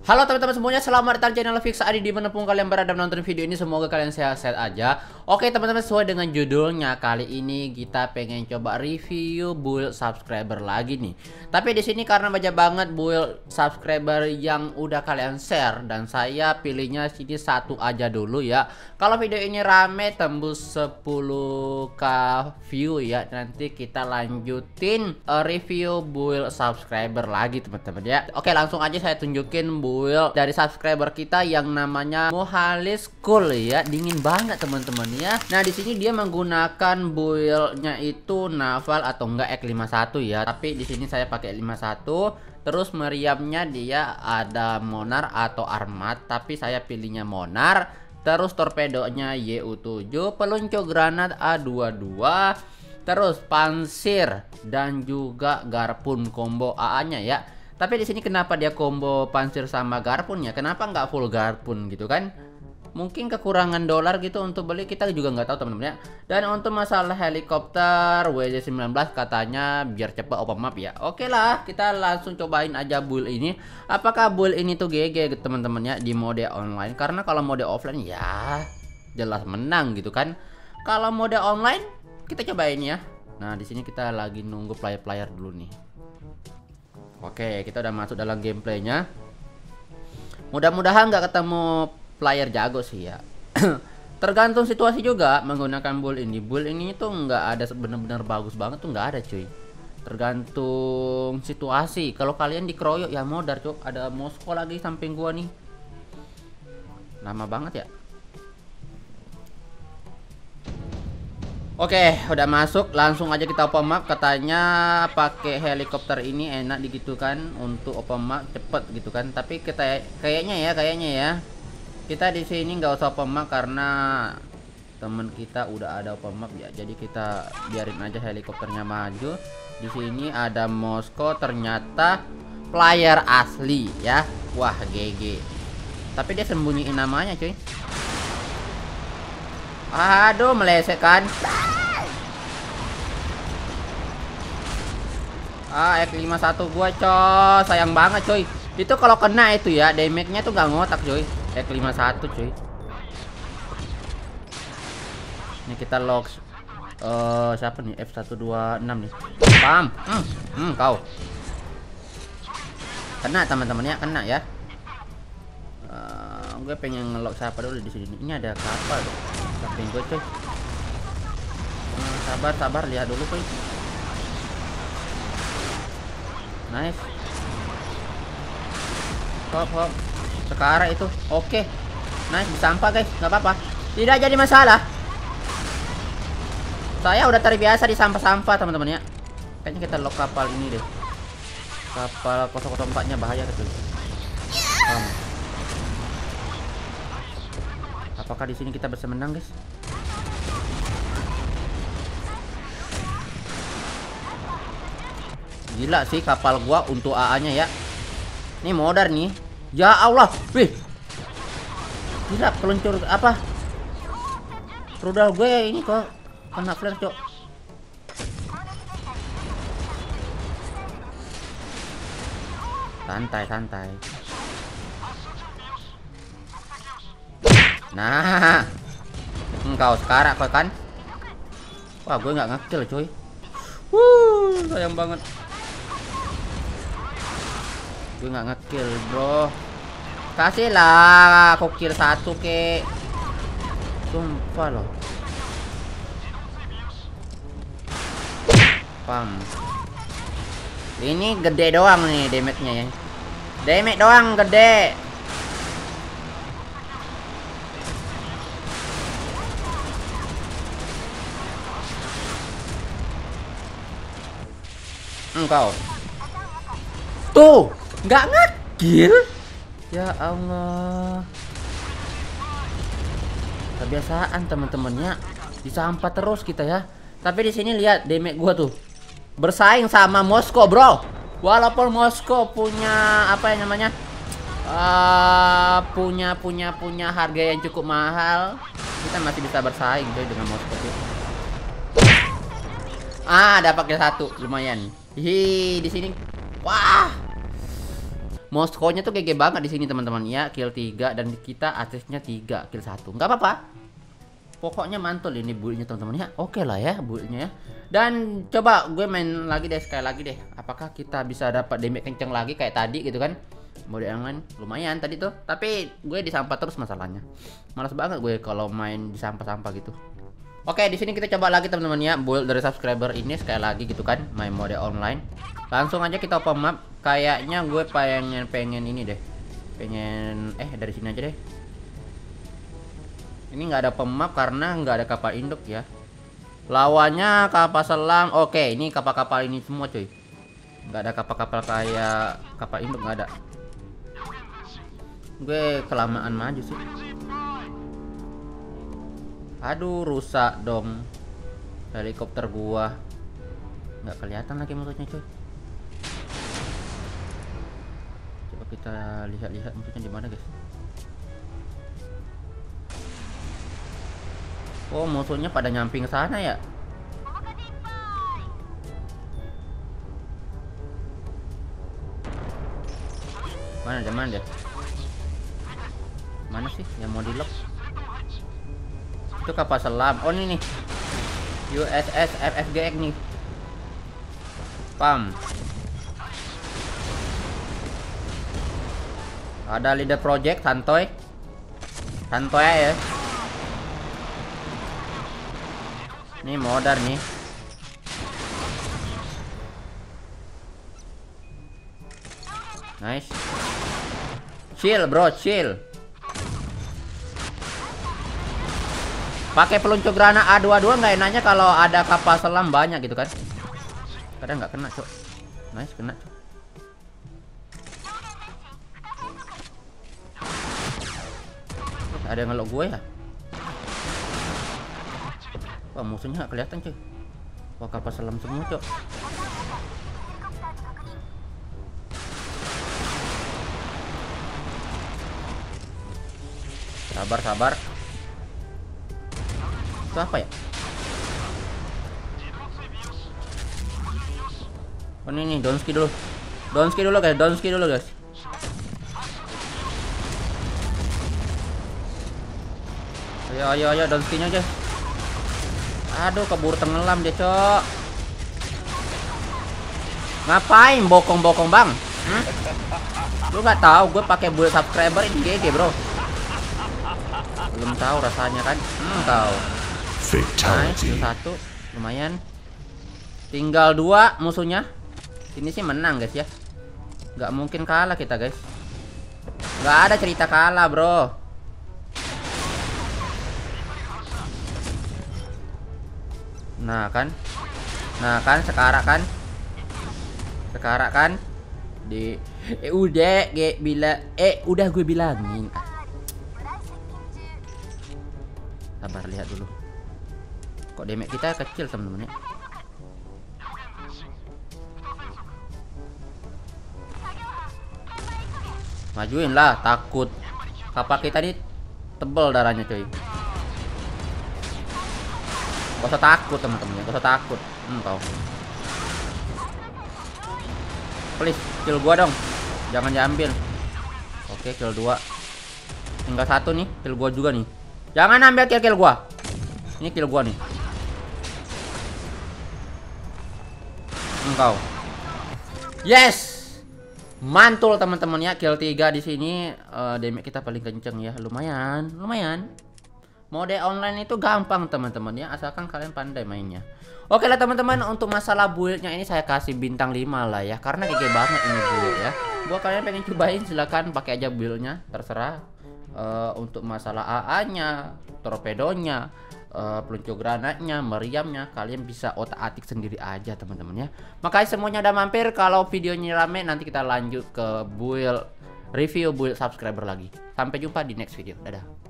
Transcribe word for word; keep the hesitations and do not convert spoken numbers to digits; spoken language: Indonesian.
Halo teman-teman semuanya, selamat datang di channel Fix Adi dimanapun kalian berada menonton video ini. Semoga kalian sehat-sehat aja. Oke teman-teman, sesuai dengan judulnya, kali ini kita pengen coba review build subscriber lagi nih. Tapi di sini karena banyak banget build subscriber yang udah kalian share, dan saya pilihnya sini satu aja dulu ya. Kalau video ini rame tembus sepuluh k view ya, nanti kita lanjutin uh, review build subscriber lagi teman-teman ya. Oke, langsung aja saya tunjukin build build dari subscriber kita yang namanya Mohalis Cool ya. Dingin banget teman-teman ya. Nah di sini dia menggunakan buildnya itu naval atau enggak X lima puluh satu ya, tapi di sini saya pakai lima puluh satu. Terus meriamnya dia ada Monar atau Armat, tapi saya pilihnya Monar. Terus torpedonya Y U tujuh, peluncur granat A dua dua, terus pansir dan juga garpun combo A A nya ya. Tapi di sini kenapa dia combo pansir sama garpun ya? Kenapa nggak full garpun gitu kan? Mungkin kekurangan dolar gitu untuk beli, kita juga nggak tahu teman-teman ya. Dan untuk masalah helikopter W J sembilan belas katanya biar cepat open map ya. Oke lah, kita langsung cobain aja build ini. Apakah build ini tuh G G teman-teman ya di mode online? Karena kalau mode offline ya jelas menang gitu kan. Kalau mode online kita cobain ya. Nah di sini kita lagi nunggu player-player dulu nih. Oke, kita udah masuk dalam gameplaynya. Mudah-mudahan nggak ketemu player jago sih ya. Tergantung situasi juga menggunakan build ini. Build ini tuh nggak ada bener-bener bagus banget tuh, nggak ada cuy. Tergantung situasi. Kalau kalian dikeroyok ya modar cuy. Ada Moskow lagi samping gua nih. Lama banget ya. Oke, udah masuk, langsung aja kita open map. Katanya pakai helikopter ini enak gitu kan untuk open map cepet gitu kan. Tapi kita kayaknya ya, kayaknya ya. Kita di sini nggak usah open map karena temen kita udah ada open map ya. Jadi kita biarin aja helikopternya maju. Di sini ada Moskow, ternyata player asli ya. Wah, G G. Tapi dia sembunyiin namanya, cuy. Aduh, meleset kan. Ah, X lima puluh satu gua coy, sayang banget coy. Itu kalau kena itu ya, damage-nya tuh gak ngotak coy. X lima puluh satu coy. Ini kita lock uh, siapa nih? F seratus dua puluh enam nih. Pam. Hmm, hmm kau. Kena teman-teman ya, kena ya. Uh, gue pengen ngelock siapa dulu di sini. Ini ada kapal dong. Samping gue coy. Hmm, sabar sabar, lihat dulu coy. Nice. Hop hop. Sekarang itu. Oke. Nice, disampah guys, nggak apa-apa. Tidak jadi masalah. Saya udah terbiasa di sampah-sampah teman-teman ya. Kayaknya kita lock kapal ini deh. Kapal nol nol empat nya bahaya gitu. Um. Apakah di sini kita bisa menang, guys? Gila sih kapal gua untuk A A-nya ya. Ini modar nih. Ya Allah, wih. Gila, peluncur apa? Rudal gue ini kok kena flare, cok. Santai, santai. Nah, engkau sekarang kok kan? Wah, gue nggak ngekill cuy. Wuh, sayang banget. Gue nggak ngekill bro. Kasihlah aku kill satu ke. Sumpah loh. Pam. Ini gede doang nih damage-nya ya. Damage doang gede. Engkau tuh nggak ngekill. Ya Allah, kebiasaan teman-temannya disampah terus kita ya. Tapi di sini lihat damage gua tuh bersaing sama Moskow bro. Walaupun Moskow punya apa yang namanya uh, punya punya punya harga yang cukup mahal, kita masih bisa bersaing coy dengan Moskow tuh. Ah, dapat kill satu, lumayan. Hi, di sini. Wah. Moskow-nya tuh G G banget di sini teman-teman ya. Kill tiga dan kita asisnya tiga, kill satu. Nggak apa-apa. Pokoknya mantul ini build-nya teman-teman ya. Oke lah ya build-nya ya. Dan coba gue main lagi deh, sekali lagi deh. Apakah kita bisa dapat damage kenceng lagi kayak tadi gitu kan? Mode yang lain lumayan tadi tuh. Tapi gue disampah terus masalahnya. Malas banget gue kalau main di sampah-sampah gitu. Oke, di sini kita coba lagi teman-teman ya, build dari subscriber ini sekali lagi gitu kan, main mode online. Langsung aja kita open map. Kayaknya gue pengen pengen ini deh. Pengen eh dari sini aja deh. Ini nggak ada pemap karena nggak ada kapal induk ya. Lawannya kapal selam. Oke, ini kapal-kapal ini semua cuy. Nggak ada kapal-kapal kayak kapal induk, nggak ada. Gue kelamaan maju sih. Aduh, rusak dong helikopter gua. Nggak kelihatan lagi musuhnya cuy. Coba kita lihat-lihat musuhnya di mana guys. Oh, musuhnya pada nyamping sana ya. Mana dia, mana dia? Mana sih yang mau di-lock? Itu kapal selam. Oh ini nih, U S S F F G X nih. Pam. Ada leader project santoy. Santoy ya. Ini modar nih. Nice. Chill bro, chill. Pakai peluncur granat A dua dua nggak enaknya kalau ada kapal selam banyak gitu kan. Kadang nggak kena cok. Nice, kena cok. Ada yang ngelok gue ya. Wah, musuhnya nggak kelihatan cuy. Wah, kapal selam semua cok. Sabar, sabar. Itu apa ya? Oh ini nih, downski dulu. Downski dulu guys, downski dulu guys. Ayo, ayo, ayo, downskinya aja. Aduh, keburu tenggelam dia, cok. Ngapain bokong-bokong, Bang? Hmm? Lu nggak tahu gue pakai build subscriber ini G G, bro. Belum tahu rasanya kan? Hmm, tahu. Nice, satu lumayan. Tinggal dua musuhnya. Ini sih menang guys ya. Nggak mungkin kalah kita guys. Nggak ada cerita kalah bro. Nah kan, nah kan sekarang kan, sekarang kan di eh, udah gue bila eh udah gue bilangin. Sabar, lihat dulu. Kok damage kita kecil temen-temen ya. Majuin lah, takut. Kapal kita ini tebel darahnya coy. Gak usah takut teman-teman ya, gak usah takut. Hmm, tau. Please, kill gua dong. Jangan diambil. Oke, kill dua. Tinggal satu nih, kill gua juga nih. Jangan ambil kill-kill gua. Ini kill gua nih. Engkau. Yes. Mantul teman-teman ya, kill tiga di sini. Uh, damage kita paling kenceng ya. Lumayan, lumayan. Mode online itu gampang teman-teman ya, asalkan kalian pandai mainnya. Oke lah teman-teman, untuk masalah buildnya ini saya kasih bintang lima lah ya, karena gede banget ini build ya. Buat kalian pengen cobain silahkan pakai aja buildnya, terserah. Uh, untuk masalah A A-nya, torpedonya, uh, peluncur granatnya, meriamnya, kalian bisa otak-atik sendiri aja teman-teman ya. Makasih semuanya udah mampir. Kalau videonya rame nanti kita lanjut ke build review build subscriber lagi. Sampai jumpa di next video. Dadah.